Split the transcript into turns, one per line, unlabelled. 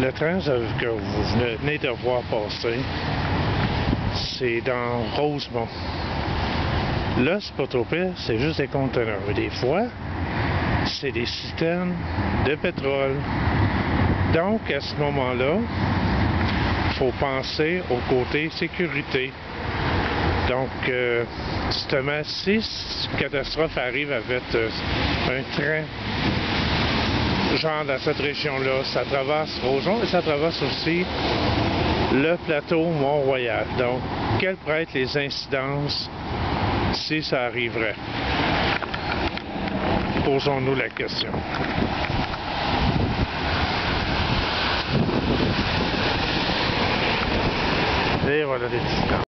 Le train que vous venez de voir passer, c'est dans Rosemont. Là, c'est pas trop pire, c'est juste des conteneurs. Mais des fois, c'est des citernes de pétrole. Donc, à ce moment-là, il faut penser au côté sécurité. Donc, justement, si une catastrophe arrive avec un train, genre dans cette région-là, ça traverse Rosemont et ça traverse aussi le plateau Mont-Royal. Donc, quelles pourraient être les incidences si ça arriverait? Posons-nous la question. Et voilà les distances.